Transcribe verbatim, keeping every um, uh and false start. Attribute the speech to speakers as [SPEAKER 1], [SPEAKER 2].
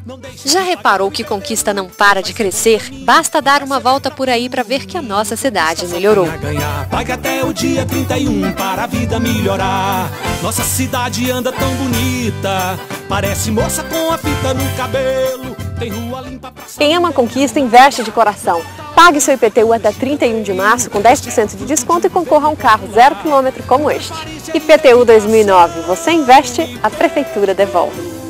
[SPEAKER 1] Já reparou que conquista não para de crescer? Basta dar uma volta por aí para ver que a nossa cidade melhorou.
[SPEAKER 2] Pague até o dia trinta e um para a vida melhorar. Nossa cidade anda tão bonita, parece moça com a fita no cabelo. Tem rua limpa pra...
[SPEAKER 3] Quem ama a conquista, investe de coração. Pague seu I P T U até trinta e um de março com dez por cento de desconto e concorra a um carro zero quilômetro como este. I P T U dois mil e nove. Você investe, a Prefeitura devolve.